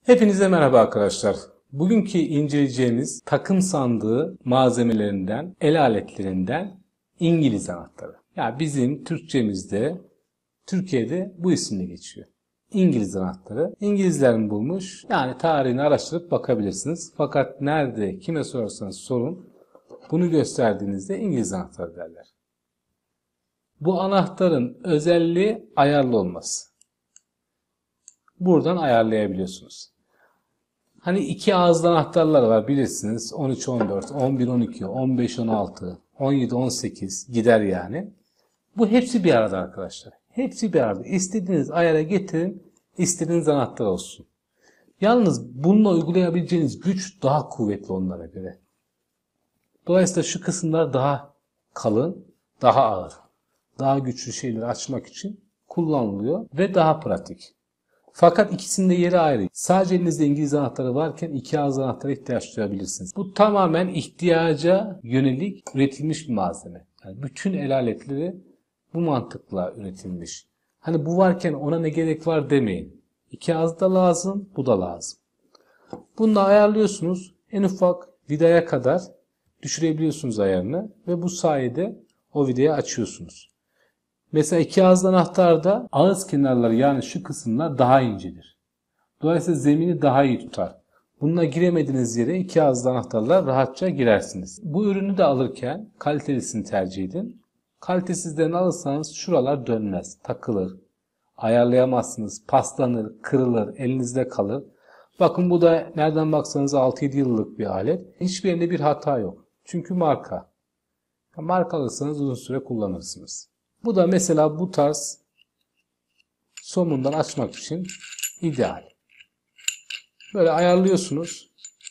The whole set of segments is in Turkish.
Hepinize merhaba arkadaşlar. Bugünkü inceleyeceğimiz takım sandığı malzemelerinden, el aletlerinden İngiliz anahtarı. Ya bizim Türkçemizde, Türkiye'de bu isimle geçiyor. İngiliz anahtarı. İngilizlerin bulmuş. Yani tarihini araştırıp bakabilirsiniz. Fakat nerede, kime sorarsanız sorun, bunu gösterdiğinizde İngiliz anahtarı derler. Bu anahtarın özelliği ayarlı olması. Buradan ayarlayabiliyorsunuz. Hani iki ağızlı anahtarlar var bilirsiniz. 13-14, 11-12, 15-16, 17-18 gider yani. Bu hepsi bir arada arkadaşlar. Hepsi bir arada. İstediğiniz ayara getirin, istediğiniz anahtar olsun. Yalnız bununla uygulayabileceğiniz güç daha kuvvetli onlara göre. Dolayısıyla şu kısımlar daha kalın, daha ağır. Daha güçlü şeyleri açmak için kullanılıyor ve daha pratik. Fakat ikisinin de yeri ayrı. Sadece elinizde İngiliz anahtarı varken iki ağızlı anahtara ihtiyaç duyabilirsiniz. Bu tamamen ihtiyaca yönelik üretilmiş bir malzeme. Yani bütün el aletleri bu mantıkla üretilmiş. Hani bu varken ona ne gerek var demeyin. İki ağız da lazım, bu da lazım. Bunu da ayarlıyorsunuz. En ufak vidaya kadar düşürebiliyorsunuz ayarını ve bu sayede o vidayı açıyorsunuz. Mesela iki ağızlı anahtarda ağız kenarları yani şu kısımlar daha incedir. Dolayısıyla zemini daha iyi tutar. Bununla giremediğiniz yere iki ağızlı anahtarla rahatça girersiniz. Bu ürünü de alırken kalitelisini tercih edin. Kalitesizlerini alırsanız şuralar dönmez, takılır. Ayarlayamazsınız, paslanır, kırılır, elinizde kalır. Bakın bu da nereden baksanız 6-7 yıllık bir alet. Hiçbir yerinde bir hata yok. Çünkü marka. Marka alırsanız uzun süre kullanırsınız. Bu da mesela bu tarz somundan açmak için ideal. Böyle ayarlıyorsunuz.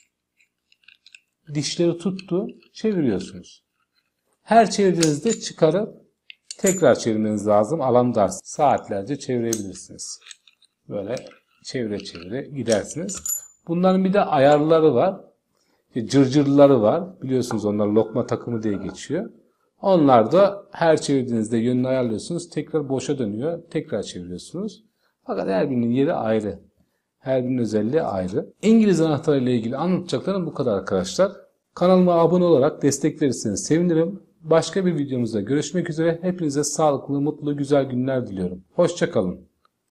Dişleri tuttu, çeviriyorsunuz. Her çevirdiğinizde çıkarıp tekrar çevirmeniz lazım. Alan dar. Saatlerce çevirebilirsiniz. Böyle çevire gidersiniz. Bunların bir de ayarları var. Cırcırları var. Biliyorsunuz onlar lokma takımı diye geçiyor. Onlar da her çevirdiğinizde yönünü ayarlıyorsunuz. Tekrar boşa dönüyor. Tekrar çeviriyorsunuz. Fakat her birinin yeri ayrı. Her birinin özelliği ayrı. İngiliz anahtarı ile ilgili anlatacaklarım bu kadar arkadaşlar. Kanalıma abone olarak destek verirseniz sevinirim. Başka bir videomuzda görüşmek üzere. Hepinize sağlıklı, mutlu, güzel günler diliyorum. Hoşça kalın.